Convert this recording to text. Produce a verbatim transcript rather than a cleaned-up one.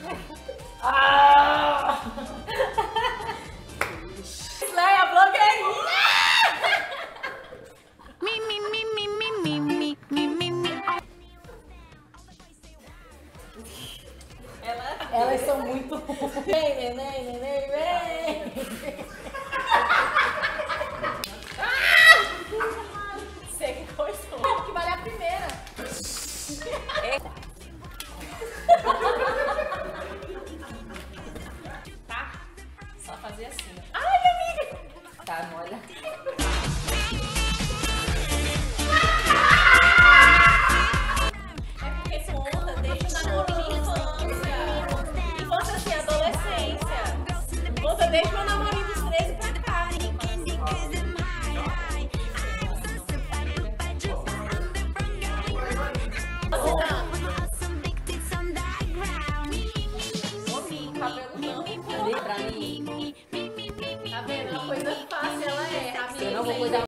Ah! Leia, blogueirinha! Mi, mi, mi, mi, mi, mi, mi, mi, mi, mi. Ela... Elas são muito... Vem, neném, neném, vem! Você que coisou. Que vale a primeira. Tá? Só fazer assim. Ai, amiga! Tá, molha. É porque conta desde o namoro de infância. Infância assim, adolescência. Conta desde meu namorinho dos treze pra cá. Pra mim. Tá vendo? Uma coisa fácil ela é, amiga. Eu não vou cuidar.